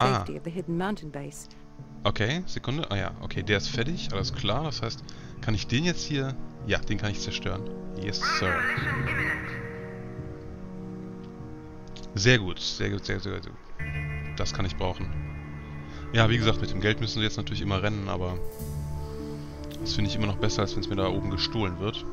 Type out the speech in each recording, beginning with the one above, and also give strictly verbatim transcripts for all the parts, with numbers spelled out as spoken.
Ah. safety of the hidden mountain base. Okay, Sekunde. Ah ja, okay, der ist fertig, alles klar. Das heißt, kann ich den jetzt hier... Ja, den kann ich zerstören. Yes, sir. Sehr gut, sehr gut, sehr, sehr, sehr gut. Das kann ich brauchen. Ja, wie gesagt, mit dem Geld müssen sie jetzt natürlich immer rennen, aber... Das finde ich immer noch besser, als wenn es mir da oben gestohlen wird.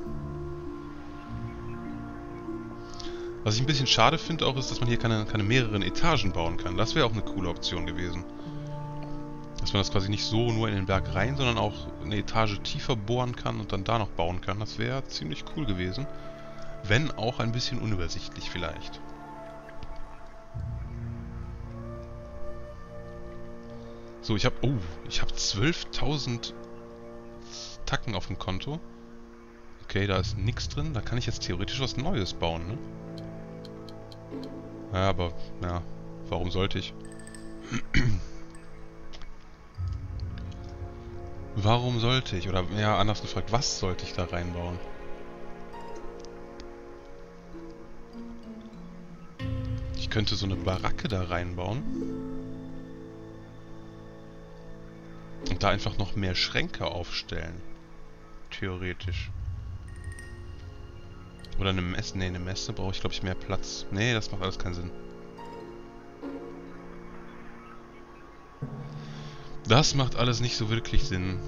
Was ich ein bisschen schade finde auch, ist, dass man hier keine, keine mehreren Etagen bauen kann. Das wäre auch eine coole Option gewesen. Dass man das quasi nicht so nur in den Berg rein, sondern auch eine Etage tiefer bohren kann und dann da noch bauen kann. Das wäre ziemlich cool gewesen. Wenn auch ein bisschen unübersichtlich vielleicht. So, ich habe... Oh, ich habe zwölftausend Tacken auf dem Konto. Okay, da ist nichts drin. Da kann ich jetzt theoretisch was Neues bauen, ne? Ja, aber... Ja, warum sollte ich? Warum sollte ich? Oder, ja, anders gefragt, was sollte ich da reinbauen? Ich könnte so eine Baracke da reinbauen. Und da einfach noch mehr Schränke aufstellen. Theoretisch. Oder eine Messe. Ne, eine Messe brauche ich, glaube ich, mehr Platz. Nee, das macht alles keinen Sinn. Das macht alles nicht so wirklich Sinn.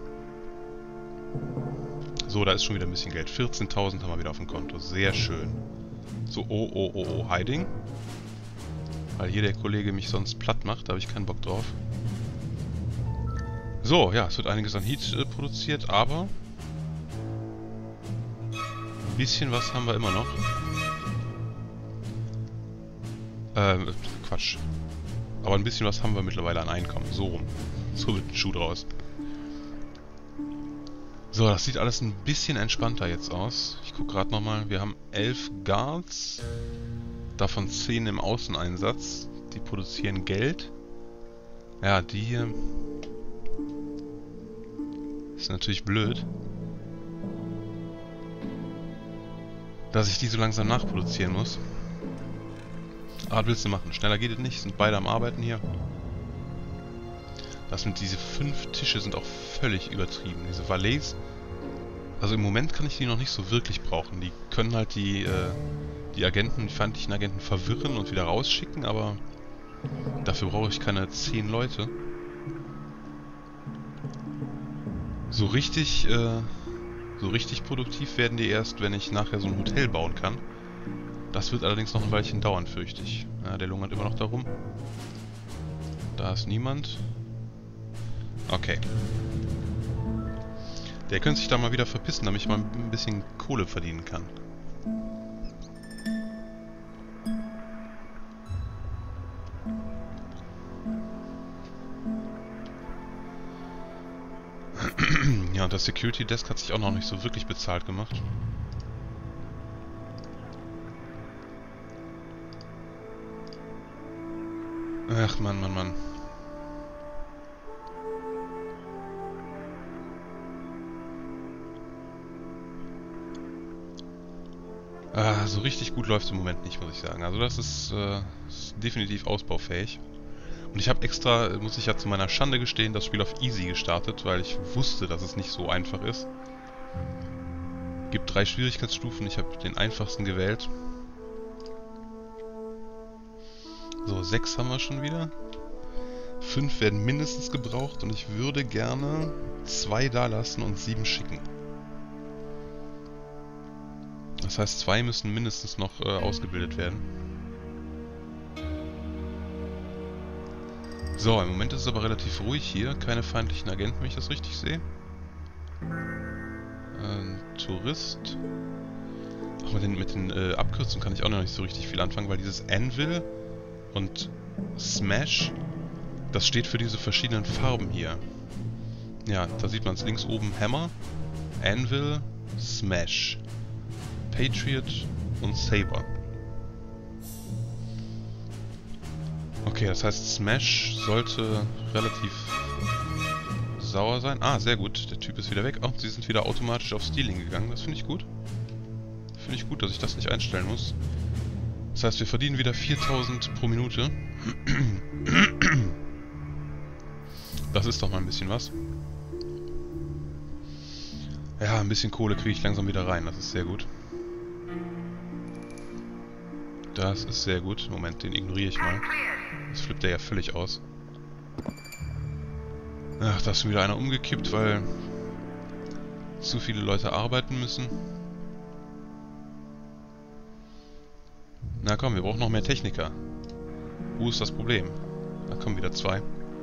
So, da ist schon wieder ein bisschen Geld. vierzehntausend haben wir wieder auf dem Konto. Sehr schön. So, oh, oh, oh, oh, Hiding. Weil hier der Kollege mich sonst platt macht, da habe ich keinen Bock drauf. So, ja, es wird einiges an Heat äh, produziert, aber... Ein bisschen was haben wir immer noch. Ähm, Quatsch. Aber ein bisschen was haben wir mittlerweile an Einkommen. So rum. So wird ein Schuh draus. So, das sieht alles ein bisschen entspannter jetzt aus. Ich gucke gerade nochmal. Wir haben elf Guards. Davon zehn im Außeneinsatz. Die produzieren Geld. Ja, die hier... Ist natürlich blöd. Dass ich die so langsam nachproduzieren muss. Aber was willst du machen? Schneller geht es nicht. Sind beide am Arbeiten hier. Das sind diese fünf Tische sind auch völlig übertrieben. Diese Valets. Also im Moment kann ich die noch nicht so wirklich brauchen. Die können halt die, äh, die Agenten, die feindlichen Agenten verwirren und wieder rausschicken, aber dafür brauche ich keine zehn Leute. So richtig, äh, so richtig produktiv werden die erst, wenn ich nachher so ein Hotel bauen kann. Das wird allerdings noch ein Weilchen dauern, fürchte ich. Ja, der lungert immer noch darum. Da ist niemand. Okay. Der könnte sich da mal wieder verpissen, damit ich mal ein bisschen Kohle verdienen kann. Ja, und das Security Desk hat sich auch noch nicht so wirklich bezahlt gemacht. Ach, Mann, Mann, Mann. Ah, so richtig gut läuft es im Moment nicht, muss ich sagen. Also das ist, äh, ist definitiv ausbaufähig. Und ich habe extra, muss ich ja zu meiner Schande gestehen, das Spiel auf Easy gestartet, weil ich wusste, dass es nicht so einfach ist. Es gibt drei Schwierigkeitsstufen, ich habe den einfachsten gewählt. So, sechs haben wir schon wieder. Fünf werden mindestens gebraucht und ich würde gerne zwei da lassen und sieben schicken. Das heißt, zwei müssen mindestens noch äh, ausgebildet werden. So, im Moment ist es aber relativ ruhig hier. Keine feindlichen Agenten, wenn ich das richtig sehe. Ähm, Tourist. Auch mit den, mit den äh, Abkürzungen kann ich auch noch nicht so richtig viel anfangen, weil dieses Anvil und Smash, das steht für diese verschiedenen Farben hier. Ja, da sieht man es links oben Hammer, Anvil, Smash, Patriot und Saber. Okay, das heißt Smash sollte relativ sauer sein. Ah, sehr gut. Der Typ ist wieder weg. Oh, sie sind wieder automatisch auf Stealing gegangen. Das finde ich gut. Finde ich gut, dass ich das nicht einstellen muss. Das heißt, wir verdienen wieder viertausend pro Minute. Das ist doch mal ein bisschen was. Ja, ein bisschen Kohle kriege ich langsam wieder rein. Das ist sehr gut. Das ist sehr gut. Moment, den ignoriere ich mal. Das flippt er ja völlig aus. Ach, da ist schon wieder einer umgekippt, weil zu viele Leute arbeiten müssen. Na komm, wir brauchen noch mehr Techniker. Wo ist das Problem? Da kommen wieder zwei.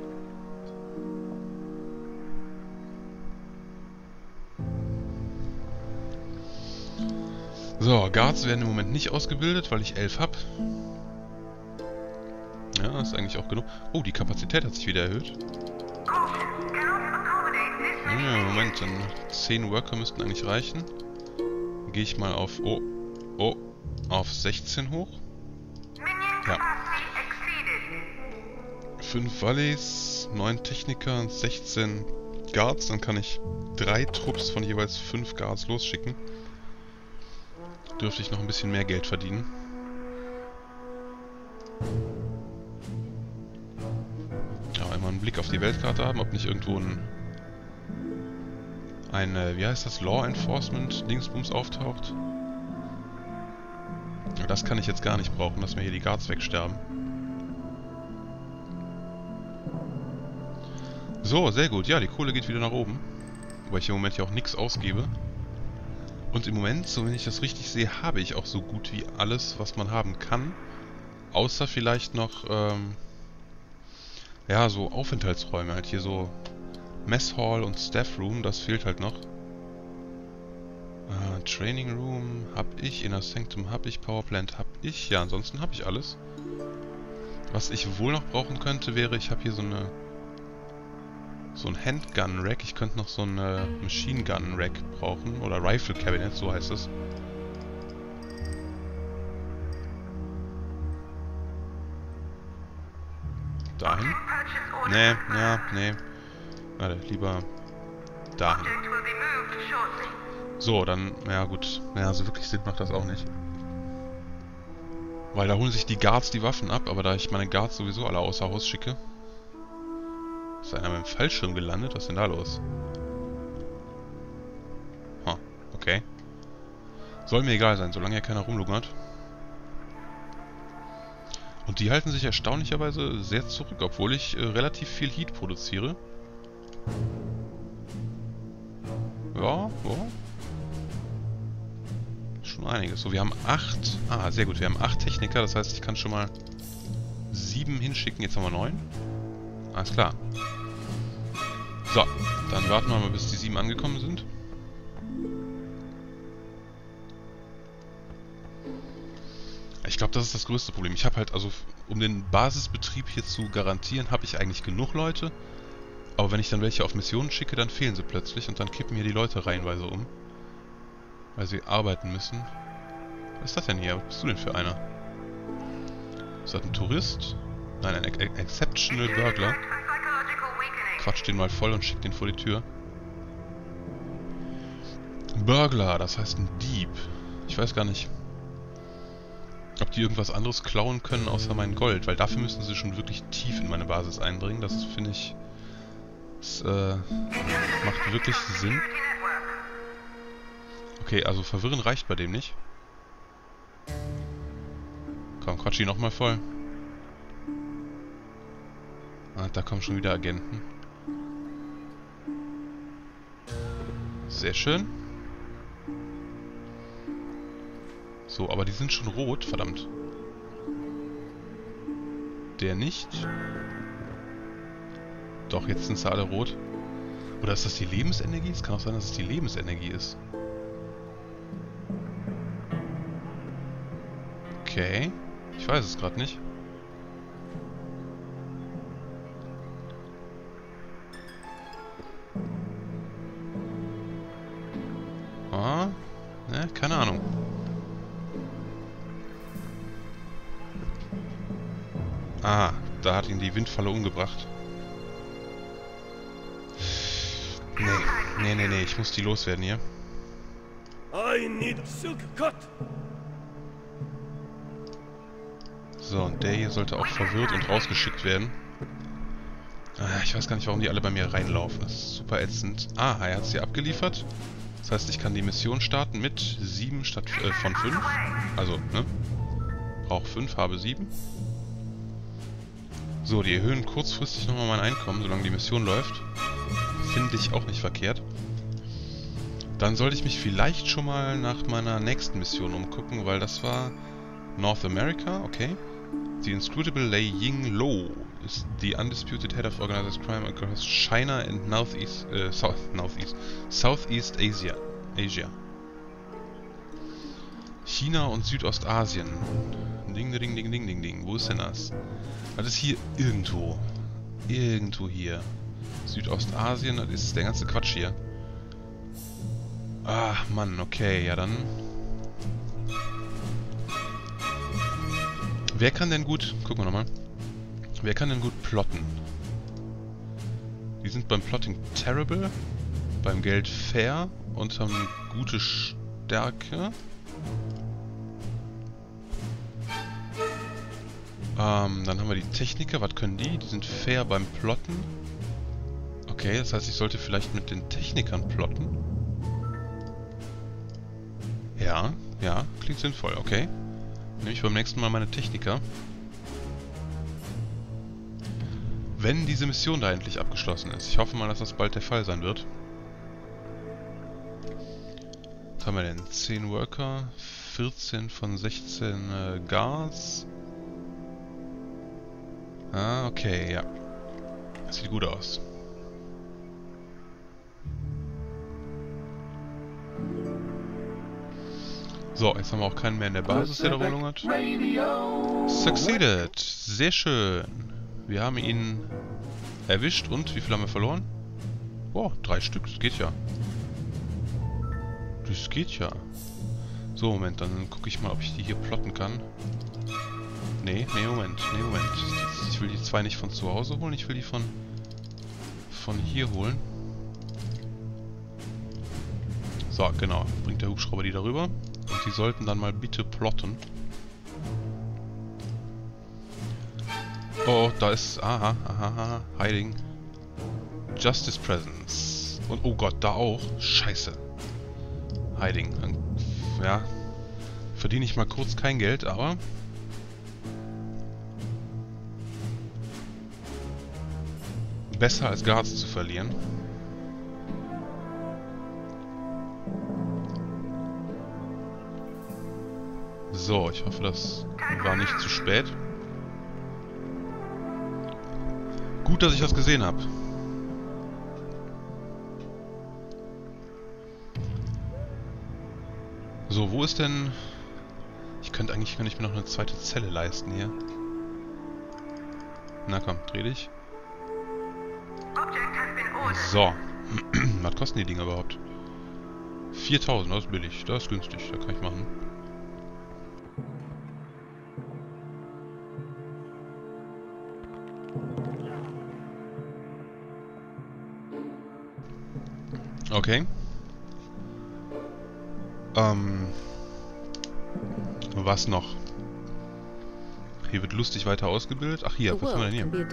So, Guards werden im Moment nicht ausgebildet, weil ich elf habe. Ja, ist eigentlich auch genug. Oh, die Kapazität hat sich wieder erhöht. Ja, Moment, dann zehn Worker müssten eigentlich reichen. Gehe ich mal auf... Oh, oh, auf sechzehn hoch. Ja. fünf Valleys, neun Techniker und sechzehn Guards. Dann kann ich drei Trupps von jeweils fünf Guards losschicken. Dürfte ich noch ein bisschen mehr Geld verdienen. Ja, einmal einen Blick auf die Weltkarte haben, ob nicht irgendwo ein... ein, äh, wie heißt das, Law Enforcement Dingsbums auftaucht. Aber das kann ich jetzt gar nicht brauchen, dass mir hier die Guards wegsterben. So, sehr gut. Ja, die Kohle geht wieder nach oben. Wobei ich im Moment ja auch nichts ausgebe. Und im Moment, so wenn ich das richtig sehe, habe ich auch so gut wie alles, was man haben kann. Außer vielleicht noch, ähm, ja, so Aufenthaltsräume. Halt hier so Mess Hall und Staff Room, das fehlt halt noch. Äh, Training Room habe ich, Inner Sanctum habe ich, Powerplant habe ich. Ja, ansonsten habe ich alles. Was ich wohl noch brauchen könnte, wäre, ich habe hier so eine... so ein Handgun-Rack. Ich könnte noch so ein äh, Machine-Gun-Rack brauchen. Oder Rifle-Cabinet, so heißt es. Dahin? Nee, ja, nee. Warte, lieber dahin. So, dann, ja gut. Ja, so wirklich Sinn macht das auch nicht. Weil da holen sich die Guards die Waffen ab, aber da ich meine Guards sowieso alle außer Haus schicke... Ist einer mit dem Fallschirm gelandet? Was ist denn da los? Ha, okay. Soll mir egal sein, solange hier keiner rumlungert. Und die halten sich erstaunlicherweise sehr zurück, obwohl ich äh, relativ viel Heat produziere. Ja, ja. Schon einiges. So, wir haben acht... Ah, sehr gut, wir haben acht Techniker, das heißt, ich kann schon mal sieben hinschicken. Jetzt haben wir neun. Alles klar. So, dann warten wir mal, bis die sieben angekommen sind. Ich glaube, das ist das größte Problem. Ich habe halt, also, um den Basisbetrieb hier zu garantieren, habe ich eigentlich genug Leute. Aber wenn ich dann welche auf Missionen schicke, dann fehlen sie plötzlich und dann kippen hier die Leute reihenweise um. Weil sie arbeiten müssen. Was ist das denn hier? Was bist du denn für einer? Ist das ein Tourist? Nein, ein Ex Exceptional Burglar. Quatsch den mal voll und schick den vor die Tür. Burglar, das heißt ein Dieb. Ich weiß gar nicht, ob die irgendwas anderes klauen können außer mein Gold, weil dafür müssen sie schon wirklich tief in meine Basis eindringen. Das finde ich... Das äh, macht wirklich Sinn. Okay, also verwirren reicht bei dem nicht. Komm, quatsch die nochmal voll. Ah, da kommen schon wieder Agenten. Sehr schön. So, aber die sind schon rot, verdammt. Der nicht. Doch, jetzt sind sie alle rot. Oder ist das die Lebensenergie? Es kann auch sein, dass es die Lebensenergie ist. Okay. Ich weiß es gerade nicht. Ah, ne, keine Ahnung. Ah, da hat ihn die Windfalle umgebracht. Nee, nee, nee, nee, ich muss die loswerden hier. So, und der hier sollte auch verwirrt und rausgeschickt werden. Ah, ich weiß gar nicht, warum die alle bei mir reinlaufen. Das ist super ätzend. Ah, er hat sie abgeliefert. Das heißt, ich kann die Mission starten mit sieben statt äh, von fünf. Also, ne? Brauche fünf, habe sieben. So, die erhöhen kurzfristig nochmal mein Einkommen, solange die Mission läuft. Finde ich auch nicht verkehrt. Dann sollte ich mich vielleicht schon mal nach meiner nächsten Mission umgucken, weil das war North America, okay. The inscrutable Lei Ying Lo is the undisputed head of organized crime across China and Northeast, äh, South, Northeast, Southeast Asia. Asia. China und Südostasien. Ding, ding, ding, ding, ding, ding. Wo ist denn das? Das ist hier irgendwo. Irgendwo hier. Südostasien, das ist der ganze Quatsch hier. Ah, Mann, okay, ja dann. Wer kann denn gut... Gucken wir nochmal. Wer kann denn gut plotten? Die sind beim Plotting terrible, beim Geld fair und haben gute Stärke. Ähm, dann haben wir die Techniker. Was können die? Die sind fair beim Plotten. Okay, das heißt, ich sollte vielleicht mit den Technikern plotten. Ja, ja, klingt sinnvoll, okay. Nehme ich beim nächsten Mal meine Techniker. Wenn diese Mission da endlich abgeschlossen ist. Ich hoffe mal, dass das bald der Fall sein wird. Was haben wir denn? zehn Worker, vierzehn von sechzehn äh, Gas. Ah, okay, ja. Das sieht gut aus. So, jetzt haben wir auch keinen mehr in der Basis, der da rumlungert. Succeeded! Sehr schön. Wir haben ihn erwischt und wie viel haben wir verloren? Oh, drei Stück, das geht ja. Das geht ja. So, Moment, dann gucke ich mal, ob ich die hier plotten kann. Nee, nee, Moment, nee, Moment. Ich will die zwei nicht von zu Hause holen, ich will die von, von hier holen. So, genau. Bringt der Hubschrauber die darüber. Und die sollten dann mal bitte plotten. Oh, da ist... Aha, aha, aha. Hiding. Justice Presence. Und oh Gott, da auch. Scheiße. Hiding. Ja. Verdiene ich mal kurz kein Geld, aber... Besser als Guards zu verlieren. So, ich hoffe, das war nicht zu spät. Gut, dass ich das gesehen habe. So, wo ist denn... Ich könnte eigentlich könnte ich mir noch eine zweite Zelle leisten hier. Na komm, dreh dich. So. Was kosten die Dinger überhaupt? viertausend, das ist billig. Das ist günstig, das kann ich machen. Okay. Ähm. Was noch? Hier wird lustig weiter ausgebildet. Ach hier, was haben wir denn hier?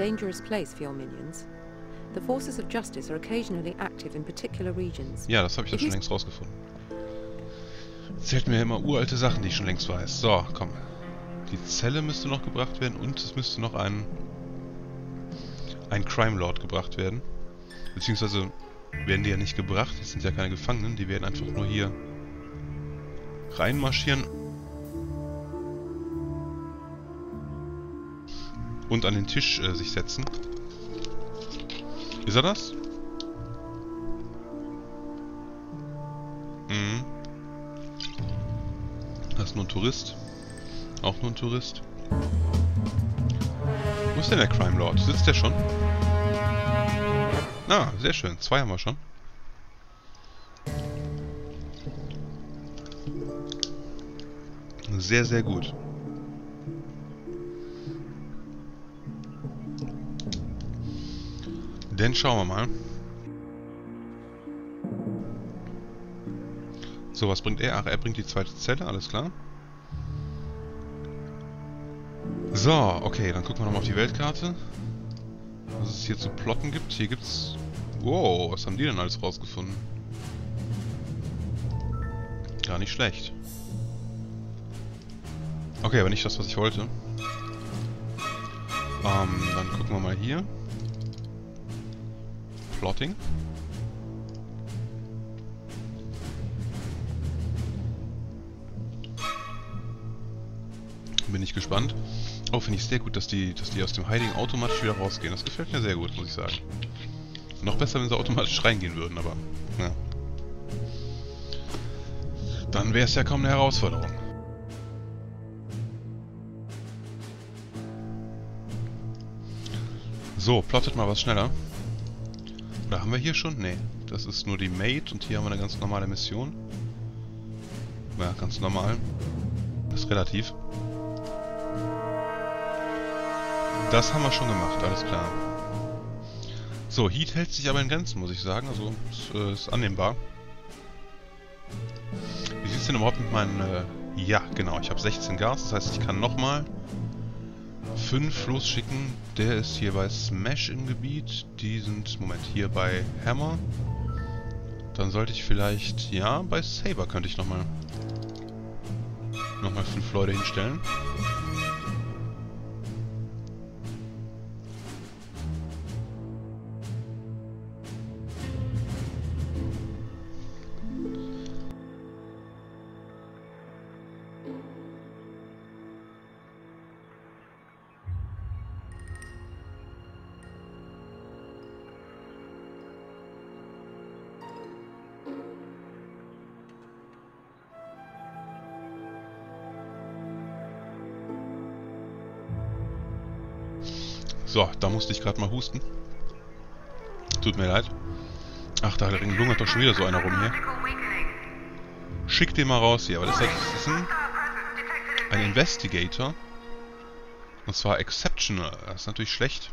Ja, das habe ich ja schon längst rausgefunden. Erzählt mir immer uralte Sachen, die ich schon längst weiß. So, komm. Die Zelle müsste noch gebracht werden und es müsste noch ein ein Crime Lord gebracht werden. Beziehungsweise werden die ja nicht gebracht, das sind ja keine Gefangenen, die werden einfach nur hier reinmarschieren und an den Tisch äh, sich setzen. Ist er das? Mhm. Das ist nur ein Tourist. Auch nur ein Tourist. Wo ist denn der Crime Lord? Sitzt der schon? Ah, sehr schön. Zwei haben wir schon. Sehr, sehr gut. Dann schauen wir mal. So, was bringt er? Ach, er bringt die zweite Zelle, alles klar. So, okay, dann gucken wir nochmal auf die Weltkarte. was es hier zu plotten gibt. Hier gibt's... Wow, was haben die denn alles rausgefunden? Gar nicht schlecht. Okay, aber nicht das, was ich wollte. Ähm, dann gucken wir mal hier. Plotting. Bin ich gespannt. Oh, finde ich sehr gut, dass die, dass die aus dem Hiding automatisch wieder rausgehen. Das gefällt mir sehr gut, muss ich sagen. Noch besser, wenn sie automatisch reingehen würden, aber... Ja. Dann wäre es ja kaum eine Herausforderung. So, plottet mal was schneller. Oder haben wir hier schon? Nee. Das ist nur die Maid und hier haben wir eine ganz normale Mission. Ja, ganz normal. Das ist relativ. Das haben wir schon gemacht, alles klar. So, Heat hält sich aber in Grenzen, muss ich sagen. Also, ist, äh, ist annehmbar. Wie sieht es denn überhaupt mit meinen... Äh, ja, genau, ich habe sechzehn Gas. Das heißt, ich kann nochmal fünf losschicken. Der ist hier bei Smash im Gebiet. Die sind, Moment, hier bei Hammer. Dann sollte ich vielleicht... Ja, bei Saber könnte ich nochmal... Nochmal fünf Leute hinstellen. So, da musste ich gerade mal husten. Tut mir leid. Ach, da lungert doch schon wieder so einer rum hier. Schick den mal raus hier. Aber das ist ein, ein Investigator. Und zwar Exceptional. Das ist natürlich schlecht.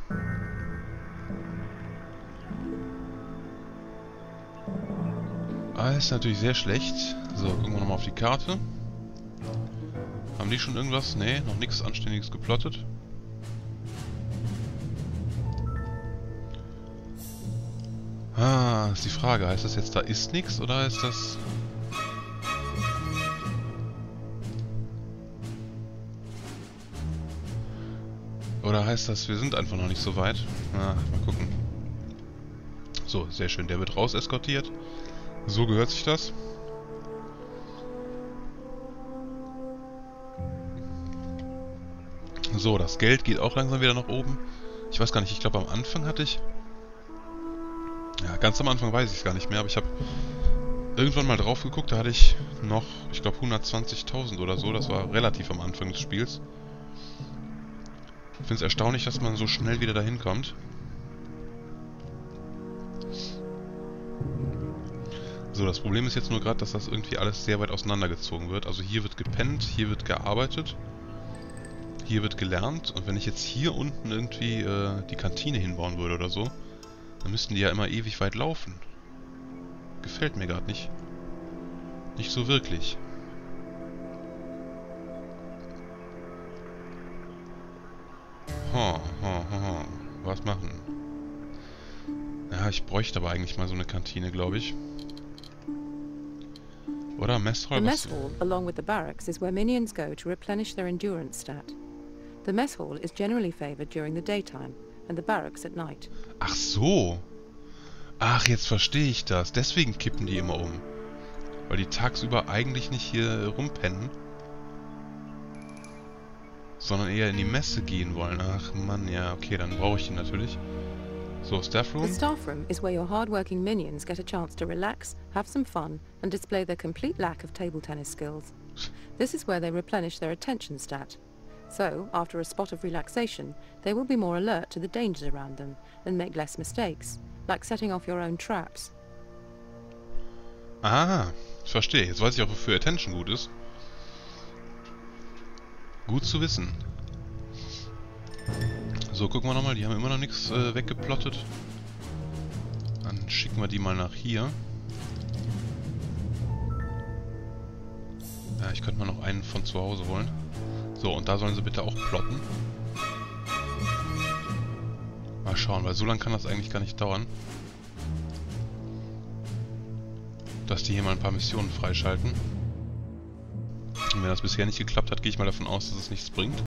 Das ist natürlich sehr schlecht. So, gucken wir nochmal auf die Karte. Haben die schon irgendwas? Nee, noch nichts Anständiges geplottet. Ah, ist die Frage. Heißt das jetzt, da ist nichts oder heißt das... Oder heißt das, wir sind einfach noch nicht so weit? Ah, mal gucken. So, sehr schön. Der wird raus eskortiert. So gehört sich das. So, das Geld geht auch langsam wieder nach oben. Ich weiß gar nicht, ich glaube am Anfang hatte ich... Ja, ganz am Anfang weiß ich es gar nicht mehr, aber ich habe irgendwann mal drauf geguckt, da hatte ich noch, ich glaube hundertzwanzigtausend oder so, das war relativ am Anfang des Spiels. Ich finde es erstaunlich, dass man so schnell wieder dahin kommt. So, das Problem ist jetzt nur gerade, dass das irgendwie alles sehr weit auseinandergezogen wird. Also hier wird gepennt, hier wird gearbeitet, hier wird gelernt und wenn ich jetzt hier unten irgendwie äh, die Kantine hinbauen würde oder so, dann müssten die ja immer ewig weit laufen. Gefällt mir gerade nicht. Nicht so wirklich. Ha, ha, ha, ha. Was machen? Ja, ich bräuchte aber eigentlich mal so eine Kantine, glaube ich. Oder Mess Hall? The mess hall, along with the barracks, is where minions go to replenish their endurance stat. The mess hall is generally favored during the daytime, and the barracks at night. Ach so. Ach, jetzt verstehe ich das. Deswegen kippen die immer um. Weil die tagsüber eigentlich nicht hier rumpennen. Sondern eher in die Messe gehen wollen. Ach Mann, ja, okay, dann brauche ich die natürlich. So, Staff Room. The staff room is where your hard-working minions get a chance to relax, have some fun, and display their complete lack of table tennis skills. This is where they replenish their attention stat. So, after a spot of relaxation, they will be more alert to the dangers around them and make less mistakes, like setting off your own traps. Ah, ich verstehe. Jetzt weiß ich auch, wofür Attention gut ist. Gut zu wissen. So, gucken wir nochmal. Die haben immer noch nichts äh, weggeplottet. Dann schicken wir die mal nach hier. Ja, ich könnte mal noch einen von zu Hause holen. So, und da sollen sie bitte auch plotten. Mal schauen, weil so lange kann das eigentlich gar nicht dauern. Dass die hier mal ein paar Missionen freischalten. Und wenn das bisher nicht geklappt hat, gehe ich mal davon aus, dass es nichts bringt.